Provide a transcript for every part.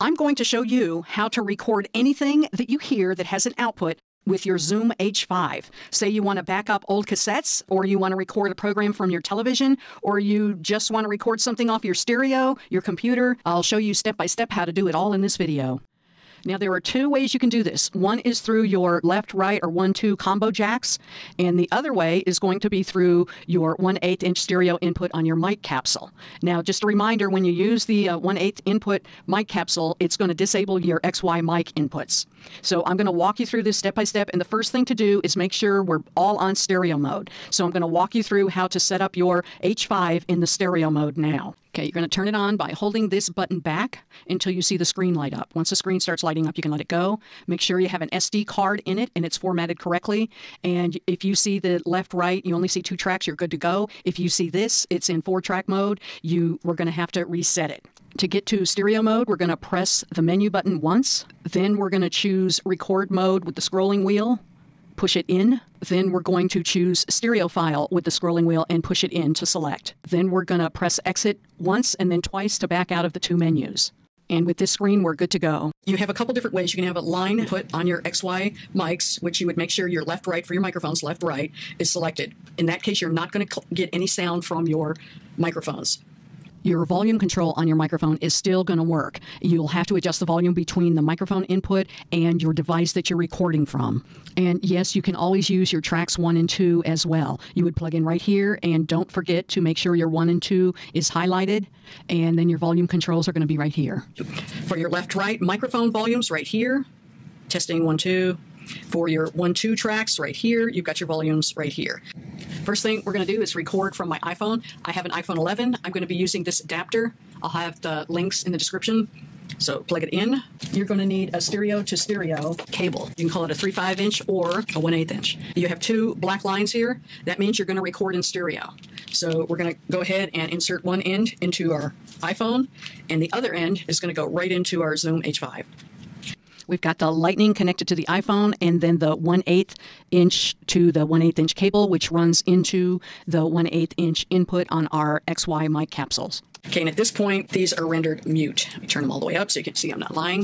I'm going to show you how to record anything that you hear that has an output with your Zoom H5. Say you want to back up old cassettes, or you want to record a program from your television, or you just want to record something off your stereo, your computer. I'll show you step by step how to do it all in this video. Now, there are two ways you can do this. One is through your left, right, or 1-2 combo jacks, and the other way is going to be through your 1/8 inch stereo input on your mic capsule. Now, just a reminder, when you use the 1/8 input mic capsule, it's going to disable your XY mic inputs. So I'm going to walk you through this step by step, and the first thing to do is make sure we're all on stereo mode. So I'm going to walk you through how to set up your H5 in the stereo mode now. Okay, you're going to turn it on by holding this button back until you see the screen light up. Once the screen starts lighting up, you can let it go. Make sure you have an SD card in it and it's formatted correctly. And if you see the left, right, you only see 2 tracks, you're good to go. If you see this, it's in 4-track mode, we're going to have to reset it. To get to stereo mode, we're going to press the menu button once. Then we're going to choose record mode with the scrolling wheel. Push it in. Then we're going to choose stereo file with the scrolling wheel and push it in to select. Then we're going to press exit once and then twice to back out of the 2 menus. And with this screen, we're good to go. You have a couple different ways. You can have a line put on your XY mics, which you would make sure your left, right for your microphones, left, right, is selected. In that case, you're not going to get any sound from your microphones. Your volume control on your microphone is still going to work. You'll have to adjust the volume between the microphone input and your device that you're recording from. And yes, you can always use your tracks 1 and 2 as well. You would plug in right here, and don't forget to make sure your 1 and 2 is highlighted, and then your volume controls are going to be right here. For your left-right microphone volumes, right here, testing 1, 2. For your 1-2 tracks right here, you've got your volumes right here. First thing we're going to do is record from my iPhone. I have an iPhone 11. I'm going to be using this adapter. I'll have the links in the description. So plug it in. You're going to need a stereo to stereo cable. You can call it a 3/5 inch or a 1/8 inch. You have 2 black lines here. That means you're going to record in stereo. So we're going to go ahead and insert one end into our iPhone, and the other end is going to go right into our Zoom H5. We've got the Lightning connected to the iPhone, and then the 1/8 inch to the 1/8 inch cable, which runs into the 1/8 inch input on our XY mic capsules. Okay, and at this point, these are rendered mute. Let me turn them all the way up so you can see I'm not lying.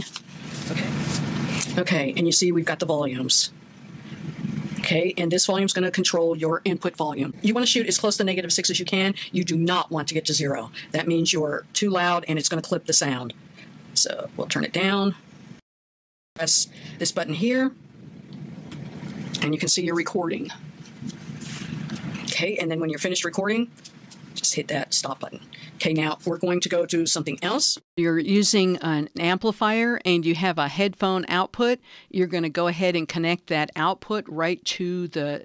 Okay, and you see we've got the volumes. Okay, and this volume is going to control your input volume. You want to shoot as close to -6 as you can. You do not want to get to 0. That means you're too loud and it's going to clip the sound. So we'll turn it down. Press this button here, and you can see your recording. Okay, and then when you're finished recording, just hit that stop button. Okay, now we're going to go to something else. You're using an amplifier and you have a headphone output. You're going to go ahead and connect that output right to the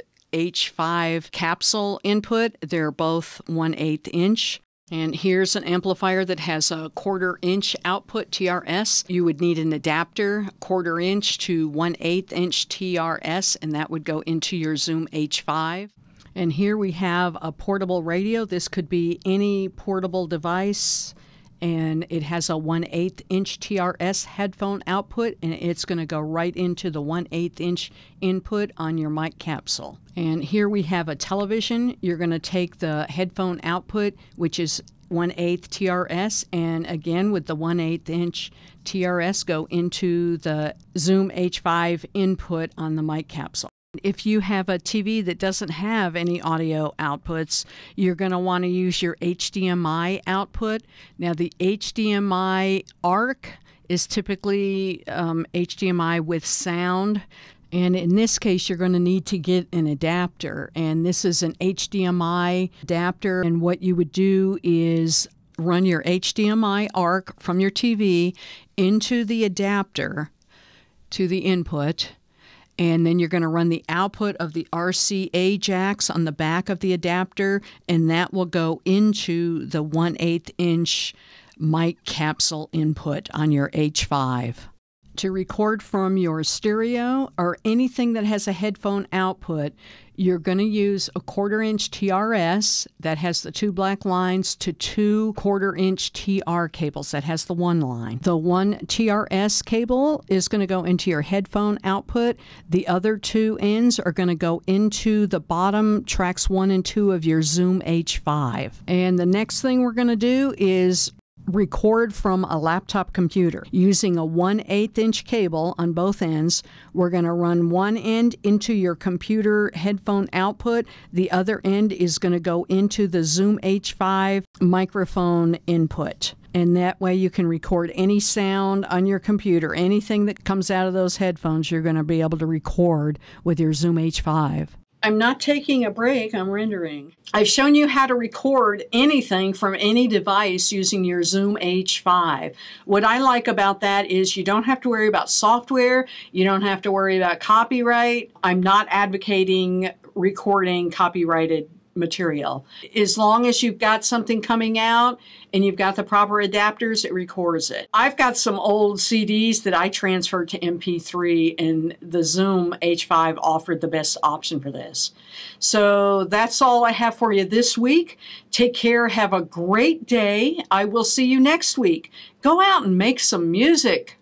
H5 capsule input. They're both 1/8 inch. And here's an amplifier that has a 1/4 inch output TRS. You would need an adapter, 1/4 inch to 1/8 inch TRS, and that would go into your Zoom H5. And here we have a portable radio. This could be any portable device, and it has a 1/8 inch TRS headphone output, and it's going to go right into the 1/8 inch input on your mic capsule. And here we have a television. You're going to take the headphone output, which is 1/8 TRS, and again with the 1/8 inch TRS go into the Zoom H5 input on the mic capsule. If you have a TV that doesn't have any audio outputs, you're going to want to use your HDMI output. Now, the HDMI ARC is typically HDMI with sound. And in this case, you're going to need to get an adapter. And this is an HDMI adapter. And what you would do is run your HDMI ARC from your TV into the adapter to the input. And then you're going to run the output of the RCA jacks on the back of the adapter, and that will go into the 1/8 inch mic capsule input on your H5. To record from your stereo or anything that has a headphone output, you're going to use a 1/4 inch TRS that has the 2 black lines to 2 1/4 inch TR cables that has the 1 line. The 1 TRS cable is going to go into your headphone output. The other 2 ends are going to go into the bottom tracks 1 and 2 of your Zoom H5. And the next thing we're going to do is record from a laptop computer using a 1/8 inch cable on both ends. We're going to run one end into your computer headphone output. The other end is going to go into the Zoom H5 microphone input. And that way you can record any sound on your computer. Anything that comes out of those headphones, you're going to be able to record with your Zoom H5. I'm not taking a break, I'm rendering. I've shown you how to record anything from any device using your Zoom H5. What I like about that is you don't have to worry about software, you don't have to worry about copyright. I'm not advocating recording copyrighted material. As long as you've got something coming out and you've got the proper adapters, it records it. I've got some old CDs that I transferred to MP3, and the Zoom H5 offered the best option for this. So that's all I have for you this week. Take care. Have a great day. I will see you next week. Go out and make some music.